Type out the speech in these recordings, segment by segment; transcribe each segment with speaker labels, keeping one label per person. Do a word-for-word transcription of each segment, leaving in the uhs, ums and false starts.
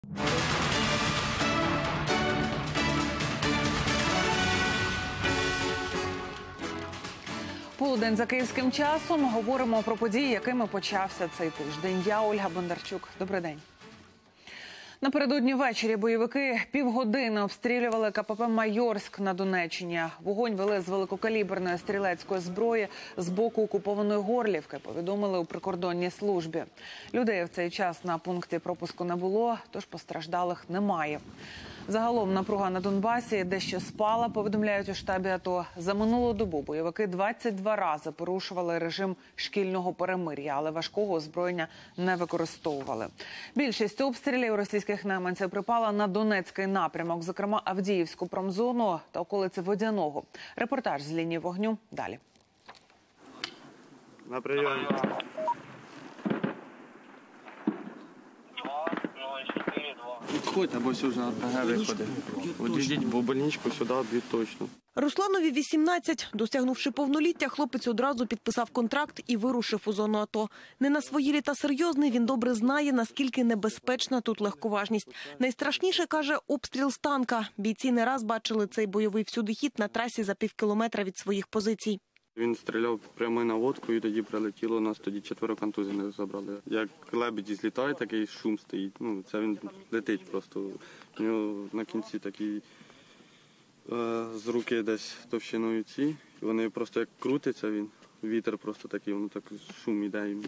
Speaker 1: Полудень за київським часом. Говоримо про події, якими почався цей тиждень. Я Ольга Бондарчук. Добрий день. Напередодні ввечері бойовики півгодини обстрілювали ка пе пе «Майорськ» на Донеччині. Вогонь вели з великокаліберної стрілецької зброї з боку окупованої Горлівки, повідомили у прикордонній службі. Людей в цей час на пункті пропуску не було, тож постраждалих немає. Загалом напруга на Донбасі дещо спала, повідомляють у штабі АТО. За минулу добу бойовики двадцять два рази порушували режим шкільного перемир'я, але важкого озброєння не використовували. Більшість обстрілів російських найманців припала на Донецький напрямок, зокрема Авдіївську промзону та околиці Водяного. Репортаж з лінії вогню далі.
Speaker 2: На прийомі. Підходь, або сюди, ага, виходи. Одійдіть в больничку, сюди, б'ють точно.
Speaker 3: Русланові вісімнадцять. Досягнувши повноліття, хлопець одразу підписав контракт і вирушив у зону АТО. Не на свої літа серйозний, він добре знає, наскільки небезпечна тут легковажність. Найстрашніше, каже, обстріл з танка. Бійці не раз бачили цей бойовий всюдихід на трасі за пів кілометра від своїх позицій.
Speaker 2: Він стріляв прямо на водку і тоді прилетіло, нас тоді четверо контузів забрали. Як лебеді злітають, такий шум стоїть. Ну, це він летить просто. У нього на кінці такий е, з руки десь товщиною ці. Вони просто як крутяться, він, вітер просто такий, воно так шум іде йому.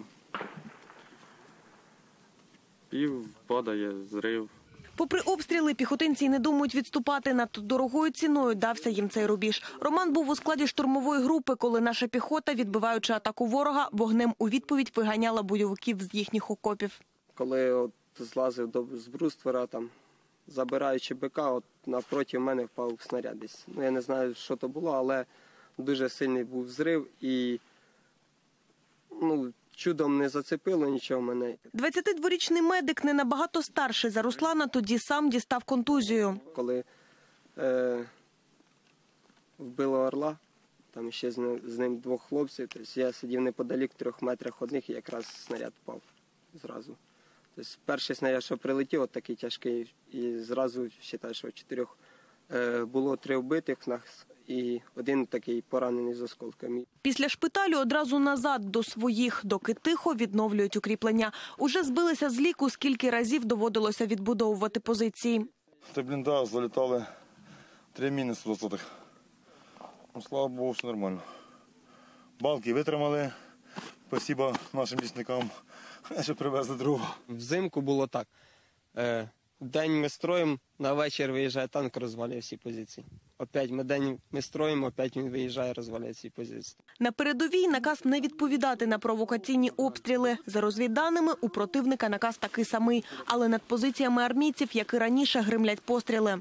Speaker 2: Пів падає, зрив.
Speaker 3: Попри обстріли, піхотинці не думають відступати. Надто дорогою ціною дався їм цей рубіж. Роман був у складі штурмової групи, коли наша піхота, відбиваючи атаку ворога, вогнем у відповідь виганяла бойовиків з їхніх окопів.
Speaker 4: Коли от злазив до з бруствера, там, забираючи бика, от напроти мене впав снаряд десь. Ну, я не знаю, що то було, але дуже сильний був взрив і, ну, чудом не зацепило нічого мене.
Speaker 3: двадцятидворічний медик, не набагато старший за Руслана, тоді сам дістав контузію.
Speaker 4: Коли е, вбило орла, там ще з ним, з ним двох хлопців, тобто я сидів неподалік, в трьох метрах одних, і якраз снаряд впав зразу. Тобто перший снаряд, що прилетів, от такий тяжкий, і зразу, вважаю, що в чотирьох е, було три вбитих нас, і один такий поранений з осколками.
Speaker 3: Після шпиталю одразу назад до своїх, доки тихо відновлюють укріплення. Уже збилися з ліку, скільки разів доводилося відбудовувати позиції.
Speaker 5: Ти бліндаж, залітали три міни з двадцятих. Ну, слава Богу, все нормально. Балки витримали. Спасибо нашим лісникам, що привезли дрова.
Speaker 6: Взимку було так. День ми строїмо, на вечір виїжджає танк, розвалює всі позиції. Опять ми день ми строїмо, опять він виїжджає, розвалює всі позиції.
Speaker 3: На передовій наказ не відповідати на провокаційні обстріли. За розвідданими, у противника наказ такий самий. Але над позиціями армійців, як і раніше, гримлять постріли.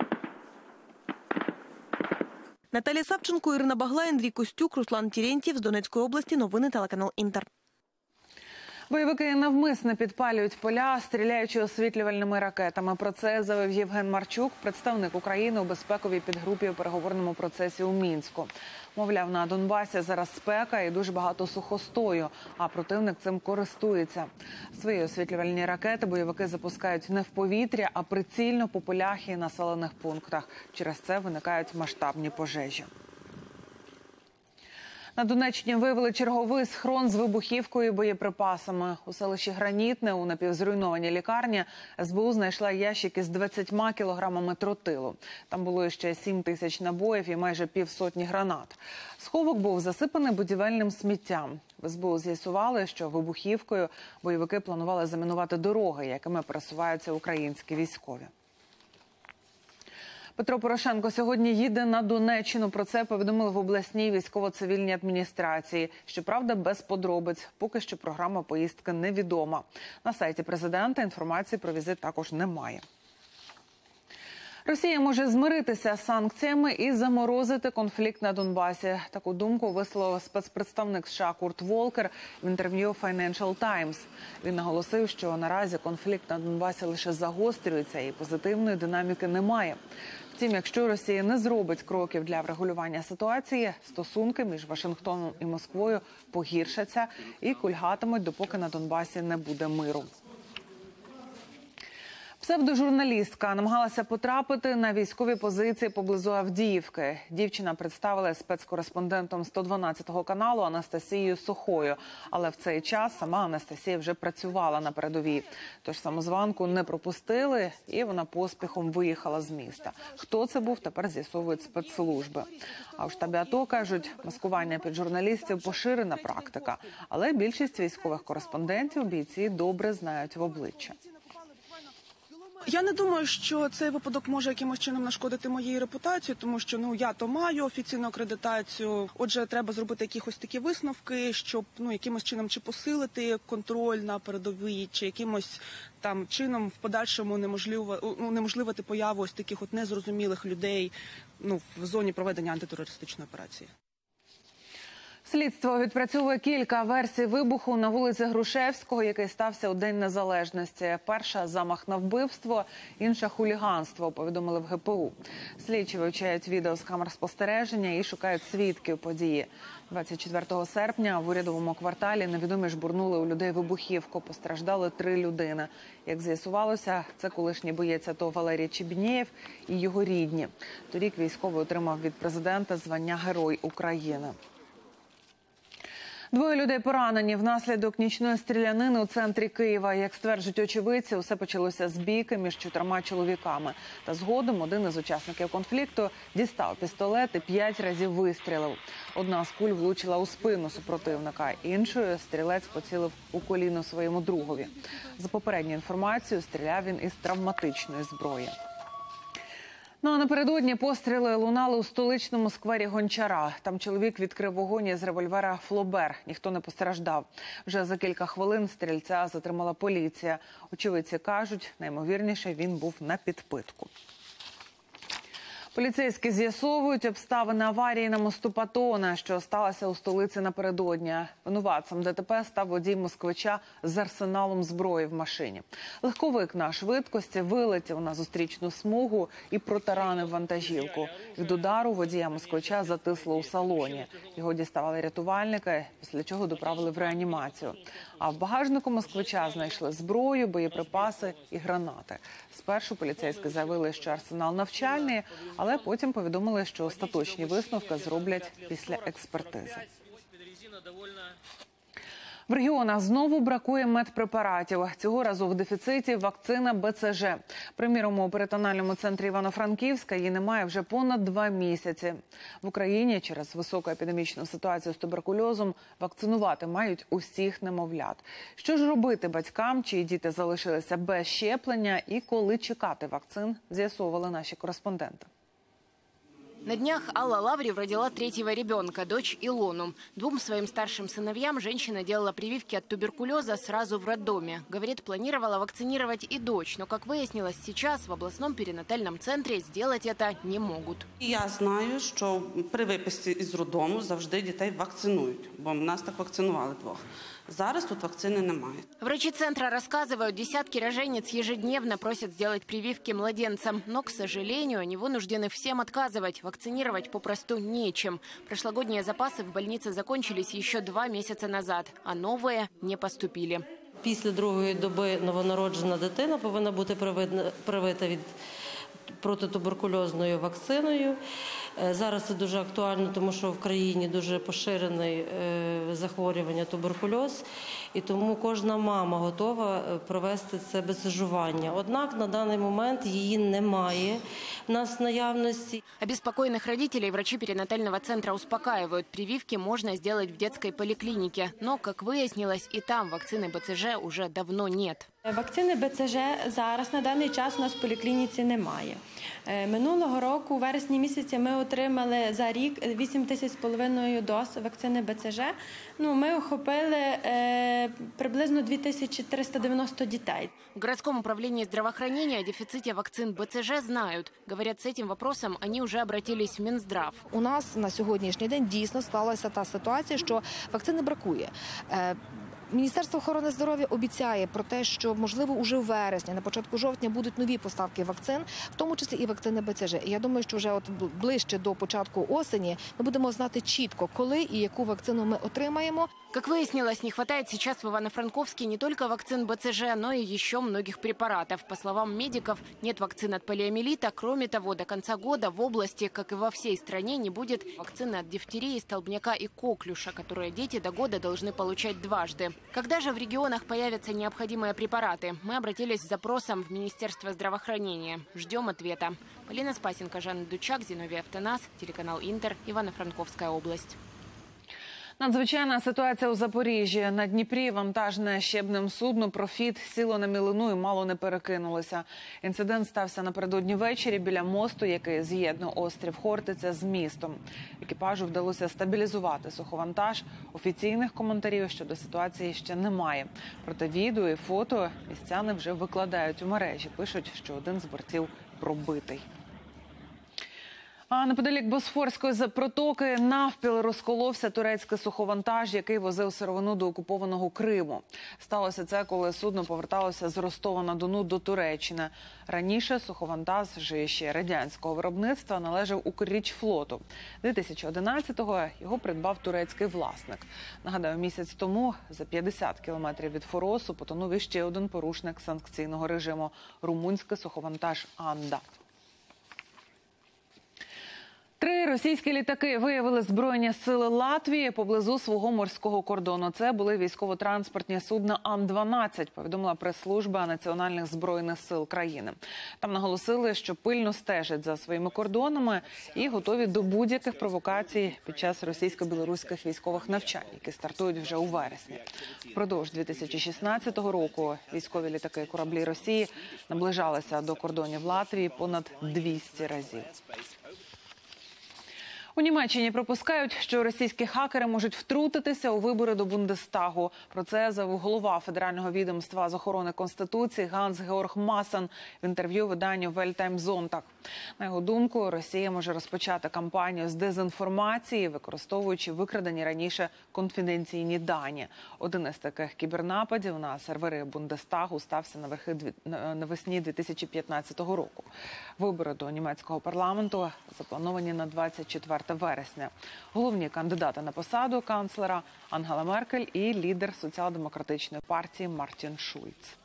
Speaker 3: Наталія Савченко, Ірина Баглай, Андрій Костюк, Руслан Терентьєв з Донецької області. Новини телеканал «Інтер».
Speaker 1: Бойовики навмисно підпалюють поля, стріляючи освітлювальними ракетами. Про це заявив Євген Марчук, представник України у безпековій підгрупі у переговорному процесі у Мінську. Мовляв, на Донбасі зараз спека і дуже багато сухостою, а противник цим користується. Свої освітлювальні ракети бойовики запускають не в повітря, а прицільно по полях і населених пунктах. Через це виникають масштабні пожежі. На Донеччині виявили черговий схрон з вибухівкою і боєприпасами. У селищі Гранітне, у напівзруйнованій лікарні, ес бе у знайшла ящики з двадцятьма кілограмами тротилу. Там було ще сім тисяч набоїв і майже півсотні гранат. Сховок був засипаний будівельним сміттям. В ес бе у з'ясували, що вибухівкою бойовики планували замінувати дороги, якими пересуваються українські військові. Петро Порошенко сьогодні їде на Донеччину. Про це повідомили в обласній військово-цивільній адміністрації. Щоправда, без подробиць. Поки що програма поїздки невідома. На сайті президента інформації про візит також немає. Росія може змиритися з санкціями і заморозити конфлікт на Донбасі. Таку думку висловив спецпредставник США Курт Волкер в інтерв'ю Financial Times. Він наголосив, що наразі конфлікт на Донбасі лише загострюється і позитивної динаміки немає. Втім, якщо Росія не зробить кроків для врегулювання ситуації, стосунки між Вашингтоном і Москвою погіршаться і кульгатимуть, допоки на Донбасі не буде миру. Псевдожурналістка намагалася потрапити на військові позиції поблизу Авдіївки. Дівчина представила спецкореспондентом сто дванадцятого каналу Анастасією Сохою. Але в цей час сама Анастасія вже працювала на передовій. Тож самозванку не пропустили і вона поспіхом виїхала з міста. Хто це був, тепер з'ясовують спецслужби. А у штабі АТО кажуть, маскування під журналістів – поширена практика. Але більшість військових кореспондентів бійці добре знають в обличчя.
Speaker 7: Я не думаю, що цей випадок може якимось чином нашкодити моїй репутації, тому що ну я то маю офіційну акредитацію. Отже, треба зробити якісь такі висновки, щоб ну якимось чином чи посилити контроль на передовій, чи якимось там чином в подальшому неможливо унеможливити появу ось таких от незрозумілих людей ну в зоні проведення антитерористичної операції.
Speaker 1: Слідство відпрацьовує кілька версій вибуху на вулиці Грушевського, який стався у День Незалежності. Перша – замах на вбивство, інша – хуліганство, повідомили в ге пе у. Слідчі вивчають відео з камер спостереження і шукають свідків події. двадцять четвертого серпня в урядовому кварталі невідомі жбурнули у людей вибухівку. Постраждали три людини. Як з'ясувалося, це колишній боєць АТО Валерій Чебінєєв і його рідні. Торік військовий отримав від президента звання Герой України. Двоє людей поранені внаслідок нічної стрілянини у центрі Києва. Як стверджують очевидці, усе почалося з бійки між чотирма чоловіками. Та згодом один із учасників конфлікту дістав пістолет і п'ять разів вистрілив. Одна з куль влучила у спину супротивника, іншою стрілець поцілив у коліно своєму другові. За попередньою інформацією, стріляв він із травматичної зброї. Ну а напередодні постріли лунали у столичному сквері Гончара. Там чоловік відкрив вогонь із револьвера «Флобер». Ніхто не постраждав. Вже за кілька хвилин стрільця затримала поліція. Очевидці кажуть, наймовірніше він був на підпитку. Поліцейські з'ясовують обставини аварії на мосту Патона, що сталося у столиці напередодні. Винуватцем де те пе став водій москвича з арсеналом зброї в машині. Легковик на швидкості вилетів на зустрічну смугу і протаранив вантажівку. Від удару водія москвича затисло у салоні. Його діставали рятувальники, після чого доправили в реанімацію. А в багажнику москвича знайшли зброю, боєприпаси і гранати. Спершу поліцейські заявили, що арсенал навчальний, але потім повідомили, що остаточні висновки зроблять після експертизи. В регіонах знову бракує медпрепаратів. Цього разу в дефіциті вакцина бе це же. Приміром, у перинатальному центрі Івано-Франківська її немає вже понад два місяці. В Україні через високу епідемічну ситуацію з туберкульозом вакцинувати мають усіх немовлят. Що ж робити батькам, чиї діти залишилися без щеплення і коли чекати вакцин, з'ясовували наші кореспонденти.
Speaker 8: На днях Алла Лаврев родила третьего ребенка, дочь Илону. Двум своим старшим сыновьям женщина делала прививки от туберкулеза сразу в роддоме. Говорит, планировала вакцинировать и дочь, но, как выяснилось сейчас, в областном перинатальном центре сделать это не могут.
Speaker 9: Я знаю, що при виписці із роддому завжди дітей вакцинують, бо в нас так вакцинували двох. Зараз тут вакцины немає.
Speaker 8: Врачи центра рассказывают, десятки рожениц ежедневно просят сделать прививки младенцам. Но, к сожалению, они вынуждены всем отказывать. Вакцинировать попросту нечем. Прошлогодние запасы в больнице закончились еще два месяца назад, а новые не поступили.
Speaker 10: Після другої доби новонароджена дитина повинна бути привита від протитуберкульозною вакциною. Зараз це дуже актуально, тому що в країні дуже поширене захворювання туберкульоз, і тому кожна мама готова провести це безжування. Однак на даний момент її немає в нас в наявності.
Speaker 8: Обеспокоенных родителей врачи перинатального центра успокаивают. Прививки можно сделать в детской поликлинике. Но, как выяснилось, и там вакцины бе це же уже давно нет.
Speaker 11: Вакцини бе це же зараз на даний час у нас в поліклініці немає. Минулого року, у вересні місяці, ми отримали за рік вісім тисяч з половиною доз вакцини бе це же. Ну, ми охопили е, приблизно дві тисячі триста дев'яносто дітей.
Speaker 8: В городском управлении здравоохранения о дефиците вакцин бе це же знают. Говорят, с этим вопросом они уже обратились в Минздрав.
Speaker 12: У нас на сьогоднішній день дійсно склалася та ситуація, що вакцини бракує. Е, Міністерство охорони здоров'я обіцяє про те, що, можливо, уже в вересні, на початку жовтня будуть нові поставки вакцин, в тому числі і вакцини бе це же. І я думаю, що вже от ближче до початку осені ми будемо знати чітко, коли і яку вакцину ми отримаємо.
Speaker 8: Как выяснилось, не хватает сейчас в Ивано-Франковске не только вакцин БЦЖ, но и еще многих препаратов. По словам медиков, нет вакцин от полиомиелита. Кроме того, до конца года в области, как и во всей стране, не будет вакцины от дифтерии, столбняка и коклюша, которые дети до года должны получать дважды. Когда же в регионах появятся необходимые препараты? Мы обратились с запросом в Министерство здравоохранения. Ждем ответа. Полина Спасенко, Жанна Дучак, Зиновий Автонас, телеканал Интер, Ивано-Франковская область.
Speaker 1: Надзвичайна ситуація у Запоріжжі. На Дніпрі вантажне щебним судно «Профіт» сіло на мілину і мало не перекинулося. Інцидент стався напередодні ввечері біля мосту, який з'єднує острів Хортиця з містом. Екіпажу вдалося стабілізувати суховантаж. Офіційних коментарів щодо ситуації ще немає. Проте відео і фото містяни вже викладають у мережі. Пишуть, що один з бортів пробитий. А неподалік Босфорської протоки навпіл розколовся турецький суховантаж, який возив сировину до окупованого Криму. Сталося це, коли судно поверталося з Ростова-на-Дону до Туреччини. Раніше суховантаж ще радянського виробництва належав Укррічфлоту. дві тисячі одинадцятого його придбав турецький власник. Нагадаю, місяць тому за п'ятдесят кілометрів від Форосу потонув іще один порушник санкційного режиму – румунський суховантаж «Анда». Три російські літаки виявили Збройні сили Латвії поблизу свого морського кордону. Це були військово-транспортні судна Ан дванадцять, повідомила прес-служба Національних збройних сил країни. Там наголосили, що пильно стежать за своїми кордонами і готові до будь-яких провокацій під час російсько-білоруських військових навчань, які стартують вже у вересні. Впродовж дві тисячі шістнадцятого року військові літаки і кораблі Росії наближалися до кордонів Латвії понад двісті разів. У Німеччині припускають, що російські хакери можуть втрутитися у вибори до Бундестагу. Про це заявив голова Федерального відомства з охорони Конституції Ганс-Георг Массен в інтерв'ю виданню Welt Time Sonntag. На його думку, Росія може розпочати кампанію з дезінформації, використовуючи викрадені раніше конфіденційні дані. Один із таких кібернападів на сервери Бундестагу стався навесні дві тисячі п'ятнадцятого року. Вибори до німецького парламенту заплановані на двадцять четверте вересня. Головні кандидати на посаду канцлера – Ангела Меркель і лідер соціал-демократичної партії Мартін Шульц.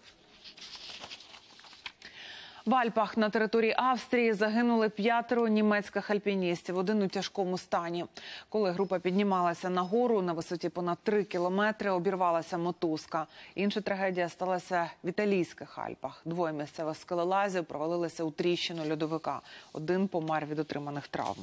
Speaker 1: В Альпах на території Австрії загинули п'ятеро німецьких альпіністів, один у тяжкому стані. Коли група піднімалася на гору на висоті понад три кілометри, обірвалася мотузка. Інша трагедія сталася в італійських Альпах. Двоє місцевих скелелазів провалилися у тріщину льодовика. Один помер від отриманих травм.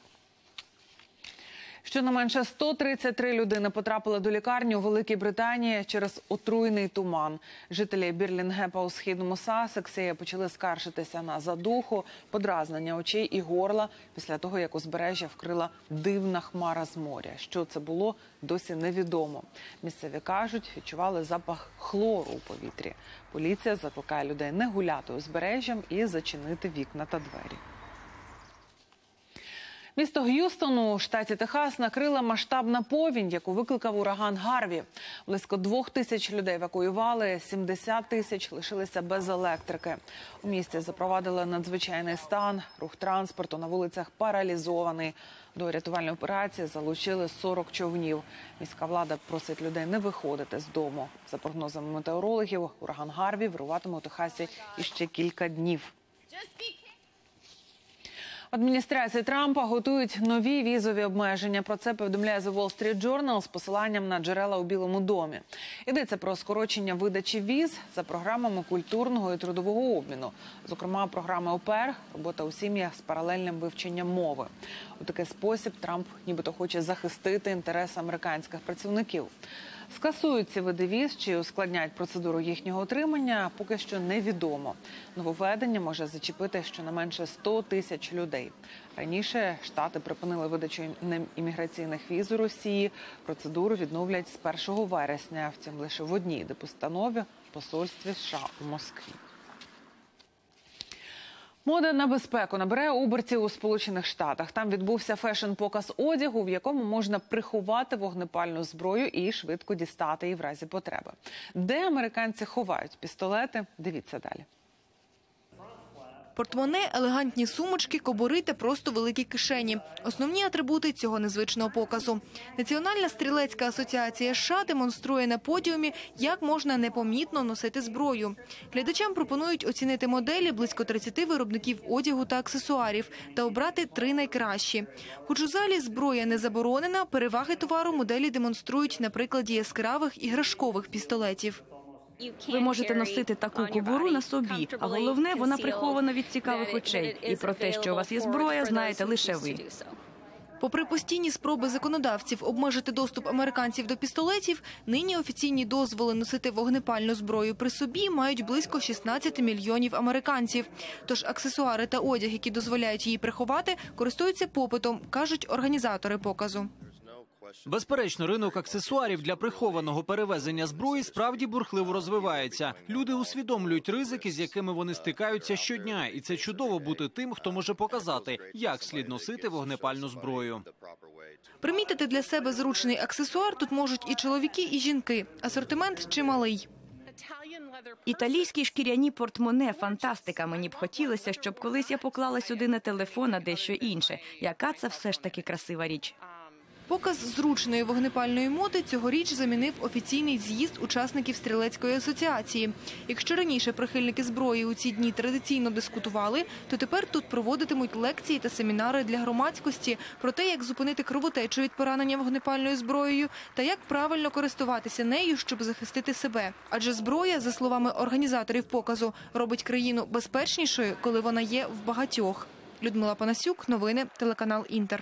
Speaker 1: Щонайменше сто тридцять три людини потрапили до лікарні у Великій Британії через отруйний туман. Жителі Бірлінгепа у східному Сассексі почали скаржитися на задуху, подразнення очей і горла після того, як узбережжя вкрила дивна хмара з моря. Що це було, досі невідомо. Місцеві кажуть, відчували запах хлору у повітрі. Поліція закликає людей не гуляти узбережжям і зачинити вікна та двері. Місто Г'юстон у штаті Техас накрила масштабна повінь, яку викликав ураган Гарві. Близько двох тисяч людей евакуювали, сімдесят тисяч лишилися без електрики. У місті запровадили надзвичайний стан, рух транспорту на вулицях паралізований. До рятувальної операції залучили сорок човнів. Міська влада просить людей не виходити з дому. За прогнозами метеорологів, ураган Гарві вируватиме у Техасі іще кілька днів. В адміністрації Трампа готують нові візові обмеження. Про це повідомляє The Wall Street Journal з посиланням на джерела у Білому домі. Йдеться про скорочення видачі віз за програмами культурного і трудового обміну. Зокрема, програми ОПЕР, робота у сім'ях з паралельним вивченням мови. У такий спосіб Трамп нібито хоче захистити інтереси американських працівників. Скасують ці види віз чи ускладнять процедуру їхнього отримання, поки що невідомо. Нововведення може зачепити щонайменше сто тисяч людей. Раніше Штати припинили видачу імміграційних віз у Росії. Процедуру відновлять з першого вересня, втім лише в одній дипустанові – посольстві США у Москві. Мода на безпеку набере обертів у Сполучених Штатах. Там відбувся фешн-показ одягу, в якому можна приховати вогнепальну зброю і швидко дістати її в разі потреби. Де американці ховають пістолети? Дивіться далі.
Speaker 3: Портмоне, елегантні сумочки, кобури та просто великі кишені. Основні атрибути цього незвичного показу. Національна стрілецька асоціація США демонструє на подіумі, як можна непомітно носити зброю. Глядачам пропонують оцінити моделі близько тридцяти виробників одягу та аксесуарів та обрати три найкращі. Хоч у залі зброя не заборонена, переваги товару моделі демонструють на прикладі яскравих іграшкових пістолетів.
Speaker 13: Ви можете носити таку кобуру на собі, а головне, вона прихована від цікавих очей. І про те, що у вас є зброя, знаєте лише ви.
Speaker 3: Попри постійні спроби законодавців обмежити доступ американців до пістолетів, нині офіційні дозволи носити вогнепальну зброю при собі мають близько шістнадцяти мільйонів американців. Тож аксесуари та одяг, які дозволяють її приховати, користуються попитом, кажуть організатори показу.
Speaker 14: Безперечно, ринок аксесуарів для прихованого перевезення зброї справді бурхливо розвивається. Люди усвідомлюють ризики, з якими вони стикаються щодня. І це чудово бути тим, хто може показати, як слід носити вогнепальну зброю.
Speaker 3: Примітити для себе зручний аксесуар тут можуть і чоловіки, і жінки. Асортимент чималий.
Speaker 13: Італійські шкіряні портмоне – фантастика. Мені б хотілося, щоб колись я поклала сюди не телефон, а дещо інше. Яка це все ж таки красива річ.
Speaker 3: Показ зручної вогнепальної моди цьогоріч замінив офіційний з'їзд учасників стрілецької асоціації. Якщо раніше прихильники зброї у ці дні традиційно дискутували, то тепер тут проводитимуть лекції та семінари для громадськості про те, як зупинити кровотечу від поранення вогнепальною зброєю та як правильно користуватися нею, щоб захистити себе. Адже зброя, за словами організаторів показу, робить країну безпечнішою, коли вона є в багатьох. Людмила Панасюк, новини, телеканал «Інтер».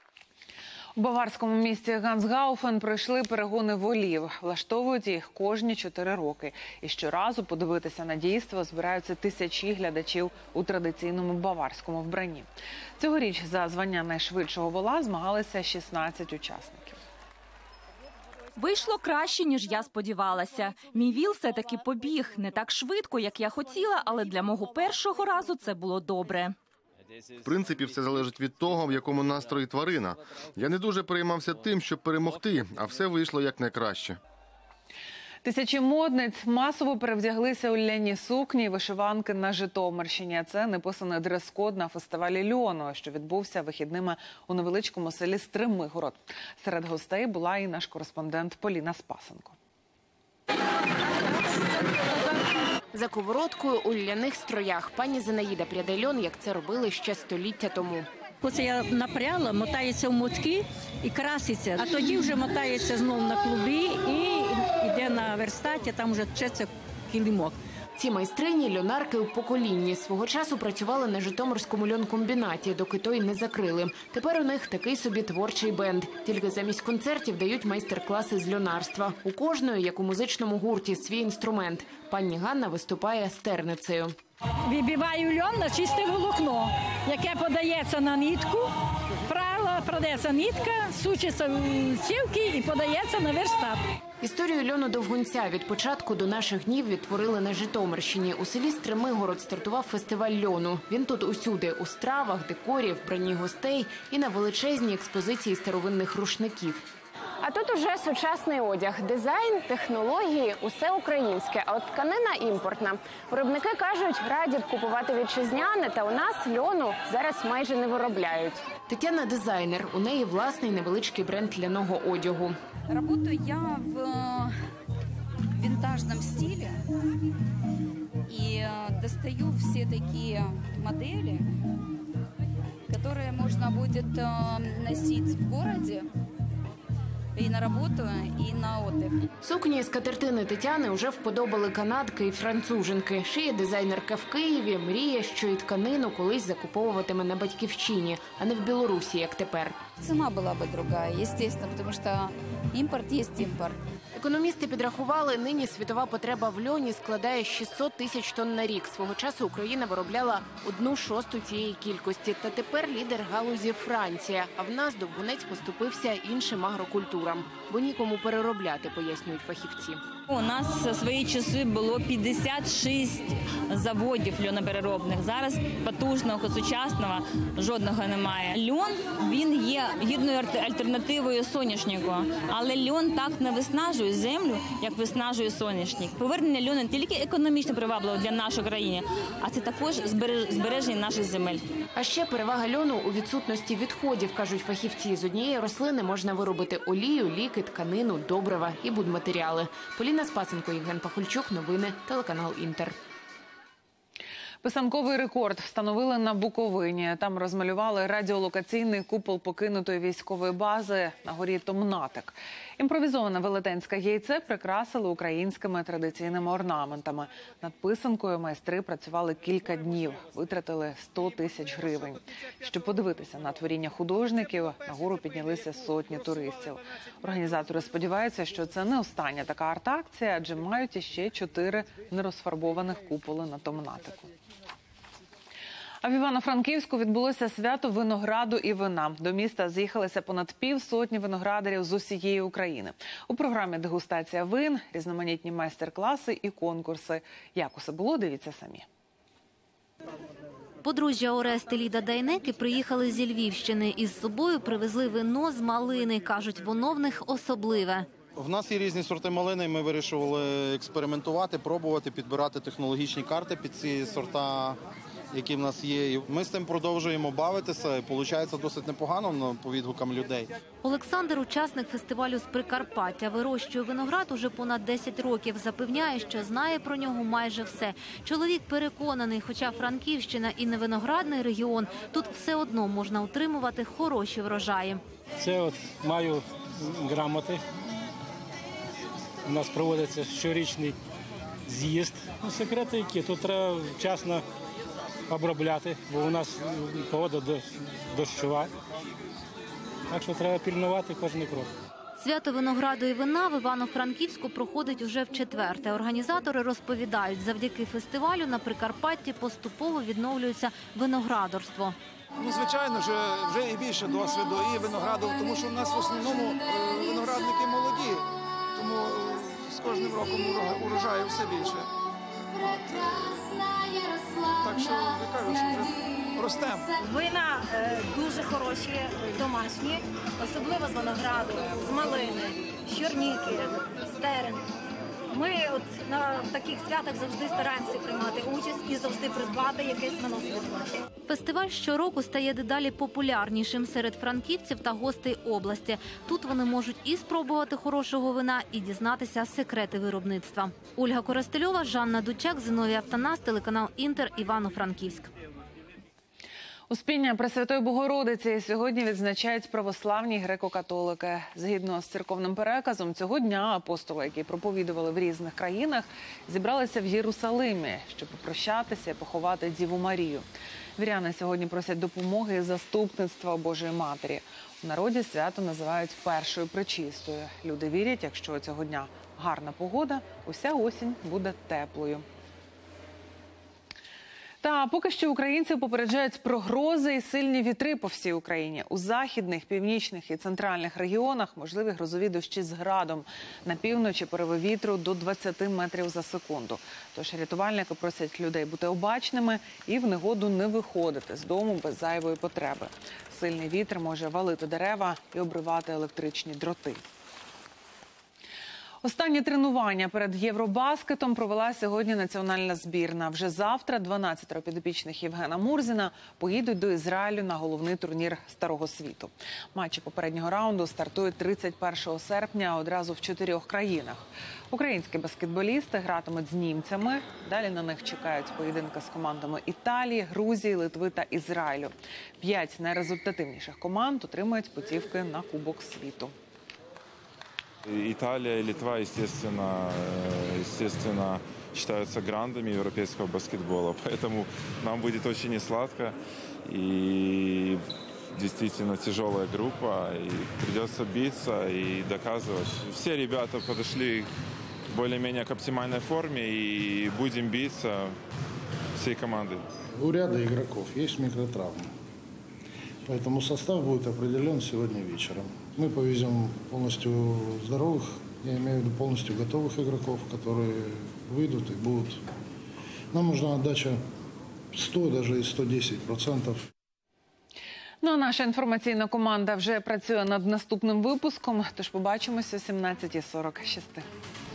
Speaker 1: У баварському місті Гансгауфен пройшли перегони волів. Влаштовують їх кожні чотири роки. І щоразу подивитися на дійство збираються тисячі глядачів у традиційному баварському вбранні. Цьогоріч за звання найшвидшого вола змагалися шістнадцять учасників.
Speaker 15: Вийшло краще, ніж я сподівалася. Мій віл все-таки побіг. Не так швидко, як я хотіла, але для мого першого разу це було добре.
Speaker 16: В принципі, все залежить від того, в якому настрої тварина. Я не дуже переймався тим, щоб перемогти, а все вийшло якнайкраще.
Speaker 1: Тисячі модниць масово перевдяглися у ляні сукні і вишиванки на Житомирщині. Це неписаний дрес-код на фестивалі «Льону», що відбувся вихідними у невеличкому селі Стримигород. Серед гостей була і наш кореспондент Поліна Спасенко.
Speaker 8: За ковородкою у ляних строях пані Зинаїда пряде льон, як це робили ще століття тому.
Speaker 17: Оце я напряла, мотається в мотки і краситься, а тоді вже мотається знову на клубі і йде на верстаті, там вже тчеться килимок.
Speaker 8: Ці майстрині – льонарки у поколінні. Свого часу працювали на Житомирському льонкомбінаті, доки той не закрили. Тепер у них такий собі творчий бенд. Тільки замість концертів дають майстер-класи з льонарства. У кожної, як у музичному гурті, свій інструмент. Пані Ганна виступає стерницею.
Speaker 17: Вибиваю льон на чисте волокно, яке подається на нитку. Прала, продається нитка, сучиться в цівки і подається на верстат.
Speaker 8: Історію льону довгунця від початку до наших днів відтворили на Житомирщині. У селі Стримигород стартував фестиваль льону. Він тут усюди – у стравах, декорі, вбранні гостей і на величезній експозиції старовинних рушників. А тут уже сучасний одяг. Дизайн, технології – усе українське, а от тканина імпортна. Виробники кажуть, раді б купувати вітчизняне, та у нас льону зараз майже не виробляють. Тетяна – дизайнер. У неї власний невеличкий бренд ляного одягу.
Speaker 18: Работаю я в винтажном стиле и достаю все такие модели, которые можно будет носить в городе. І на роботу, і на отдих.
Speaker 8: Сукні з катертини Тетяни вже вподобали канадки і француженки. Шиє дизайнерка в Києві, мріє, що і тканину колись закуповуватиме на батьківщині, а не в Білорусі, як тепер.
Speaker 18: Ціна була б друга, звісно, тому що імпорт є імпорт.
Speaker 8: Економісти підрахували, нині світова потреба в льоні складає шістсот тисяч тонн на рік. Свого часу Україна виробляла одну шосту цієї кількості. Та тепер лідер галузі Франція. А в нас довгунець поступився іншим агрокультурам. Бо нікому переробляти, пояснюють фахівці.
Speaker 19: У нас в свої часи було п'ятдесят шість заводів льонопереробних. Зараз потужного, сучасного жодного немає. Льон, він є гідною альтернативою соняшнику, але льон так не виснажує землю, як виснажує соняшник. Повернення льону не тільки економічно привабливо для нашої країни, а це також збереження наших земель.
Speaker 8: А ще перевага льону у відсутності відходів, кажуть фахівці. З однієї рослини можна виробити олію, ліки, тканину, добрива і будматеріали. Поліна Спасенко, Євген Пахульчук, новини, телеканал Інтер.
Speaker 1: Писанковий рекорд встановили на Буковині. Там розмалювали радіолокаційний купол покинутої військової бази на горі Томнатик. Імпровізоване велетенське яйце прикрасили українськими традиційними орнаментами. Над писанкою майстри працювали кілька днів, витратили сто тисяч гривень. Щоб подивитися на творіння художників, на гору піднялися сотні туристів. Організатори сподіваються, що це не остання така арт-акція, адже мають іще чотири нерозфарбованих куполи на Томнатику. А в Івано-Франківську відбулося свято винограду і вина. До міста з'їхалися понад півсотні виноградарів з усієї України. У програмі дегустація вин, різноманітні майстер-класи і конкурси. Як усе було, дивіться самі.
Speaker 20: Подружжя Орест і Ліда Дайнеки приїхали зі Львівщини. Із собою привезли вино з малини. Кажуть, воно в них особливе.
Speaker 21: В нас є різні сорти малини, ми вирішували експериментувати, пробувати, підбирати технологічні карти під ці сорта, які в нас є. І ми з тим продовжуємо бавитися, і виходить досить непогано по відгукам людей.
Speaker 20: Олександр, учасник фестивалю з Прикарпаття, вирощує виноград уже понад десять років. Запевняє, що знає про нього майже все. Чоловік переконаний, хоча Франківщина і не виноградний регіон, тут все одно можна отримувати хороші врожаї.
Speaker 22: Це от маю грамоти. У нас проводиться щорічний з'їзд. Секрети які? Тут треба вчасно обробляти, бо у нас погода дощова. Так що треба пильнувати кожен крок.
Speaker 20: Свято винограду і вина в Івано-Франківську проходить уже вчетверте. Організатори розповідають, завдяки фестивалю на Прикарпатті поступово відновлюється виноградарство.
Speaker 23: Ну, звичайно, вже, вже і більше досвіду, і винограду, тому що в нас в основному виноградники молоді, тому з кожним роком урожаю все більше. От. Так що, я кажу, що вже ростемо.
Speaker 24: Вина е, дуже хороші, домашні, особливо з винограду, з малини, з чорніки, з терен. Ми от на таких святах завжди стараємося приймати участь і завжди придбати якесь вино світле.
Speaker 20: Фестиваль щороку стає дедалі популярнішим серед франківців та гостей області. Тут вони можуть і спробувати хорошого вина, і дізнатися секрети виробництва. Ольга Коростельова, Жанна Дучак, Зиновій Автонас, телеканал Інтер, Івано-Франківськ.
Speaker 1: Успіння Пресвятої Богородиці сьогодні відзначають православні греко-католики. Згідно з церковним переказом, цього дня апостоли, які проповідували в різних країнах, зібралися в Єрусалимі, щоб попрощатися і поховати Діву Марію. Віряни сьогодні просять допомоги і заступництва Божої Матері. У народі свято називають першою пречистою. Люди вірять, якщо цього дня гарна погода, уся осінь буде теплою. Та поки що українців попереджають про грози і сильні вітри по всій Україні. У західних, північних і центральних регіонах можливі грозові дощі з градом. На півночі пориви вітру до двадцяти метрів за секунду. Тож рятувальники просять людей бути обачними і в негоду не виходити з дому без зайвої потреби. Сильний вітер може валити дерева і обривати електричні дроти. Останнє тренування перед Євробаскетом провела сьогодні національна збірна. Вже завтра дванадцятеро підопічних Євгена Мурзіна поїдуть до Ізраїлю на головний турнір Старого світу. Матчі попереднього раунду стартують тридцять першого серпня одразу в чотирьох країнах. Українські баскетболісти гратимуть з німцями. Далі на них чекають поєдинки з командами Італії, Грузії, Литви та Ізраїлю. П'ять найрезультативніших команд отримають путівки на Кубок світу.
Speaker 25: Италия и Литва, естественно, естественно, считаются грандами европейского баскетбола, поэтому нам будет очень несладко и действительно тяжелая группа, и придется биться и доказывать. Все ребята подошли более-менее к оптимальной форме и будем биться всей командой.
Speaker 26: У ряда игроков есть микротравмы, поэтому состав будет определен сегодня вечером. Мы повезем полностью здоровых Я имею в виду полностью готовых игроков, которые выйдут и будут. Нам нужна отдача сто, даже и сто десять процентов.
Speaker 1: Ну а наша інформаційна команда вже працює над наступним випуском, тож побачимося о сімнадцятій сорок шість.